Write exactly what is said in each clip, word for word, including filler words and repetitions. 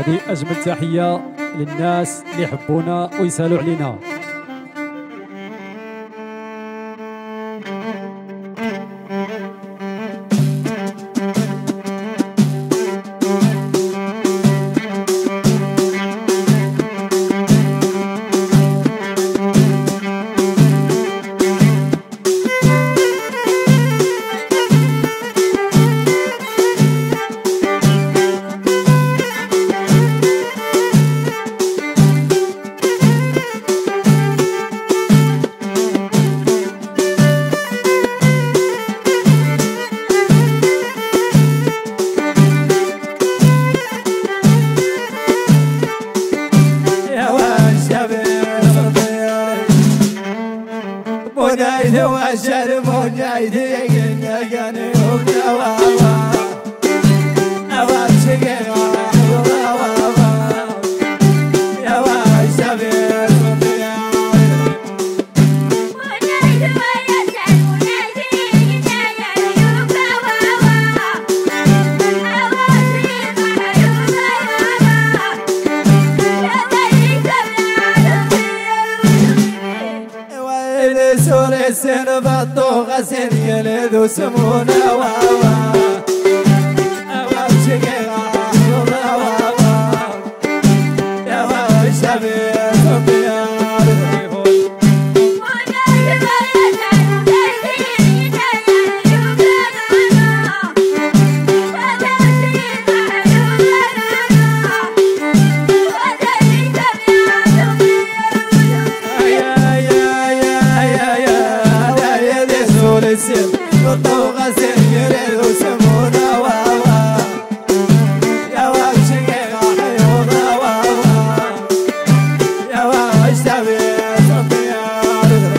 هذه أجمل تحية للناس اللي يحبونا ويسالوا علينا. سن بطوغ سن يلذ سمونا واوا أوا شقيقة واوا واوا يا واوا شبيب صبيان بطوغ سن يلذ سمونا واوا يا واوا شقيقة حيوضة واوا يا واوا شبيب صبيان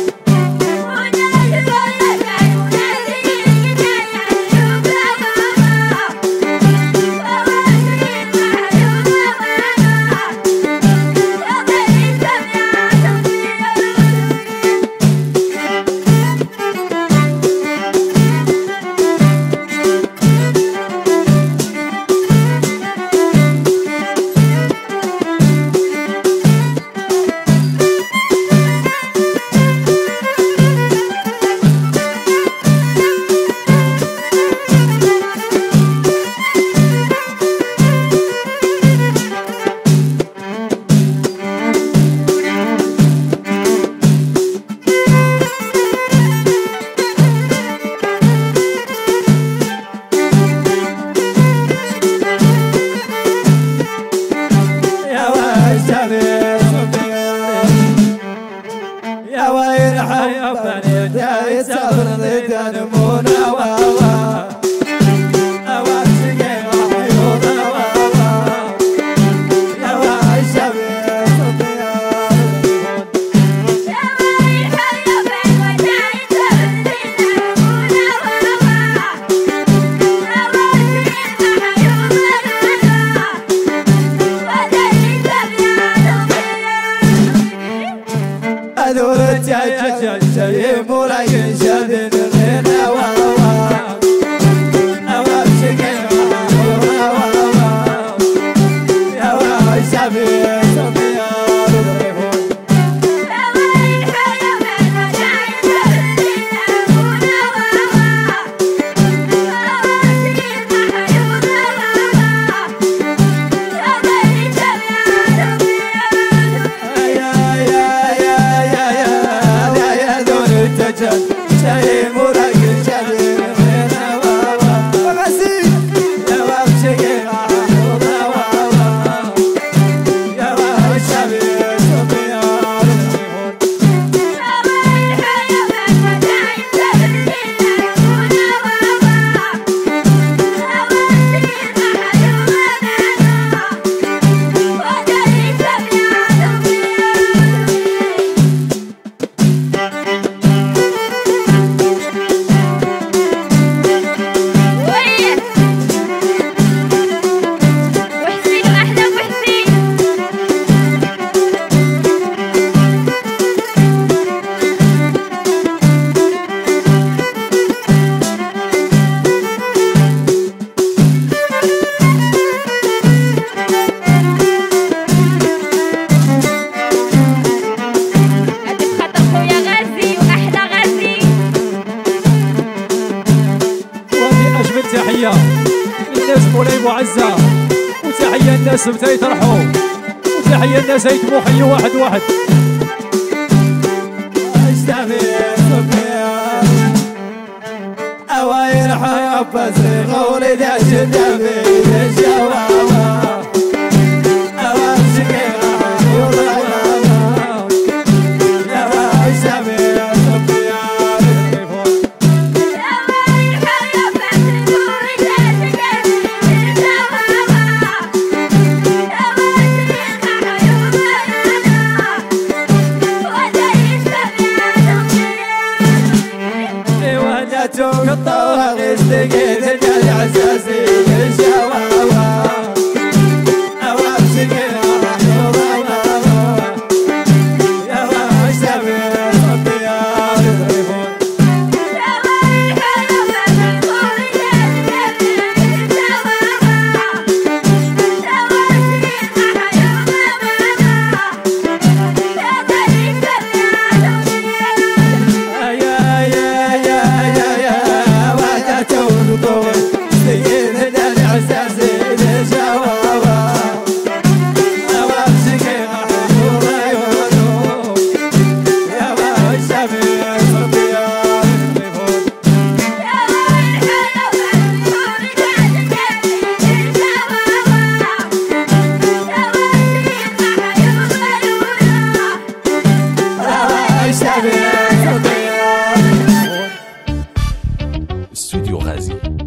يا وير حبني داي صبر ضد مونا واوا أوا شقيقة حيوضة واوا يا واوا شبيب صبيان يا وير حبني وداي صبر ضد مونا واوا أوا شقيقة حيوضة أدور الجاجة جاي مولاي شادن غينا واوا أوا شقيقة واوا واوا يا واوا شبيب صبيان يا ويل حيوان وداي صبر مونا واوا أوا شقيقة حيوضة واوا يا ويل شبيب صبيان يا يا يا يا يا يا دور التجل شايف الناس بدا يطرحوا وتحيه الناس يتبو حي واحد واحد أواير حب صغوري دا شدامي الشواوا أوامشكي يولا ماما أوامشامي صبيا قطوها غشتقيت الجال عساسي الشواوا أوامشكي يولا ماما أوامشامي صبيا استوديو غازي.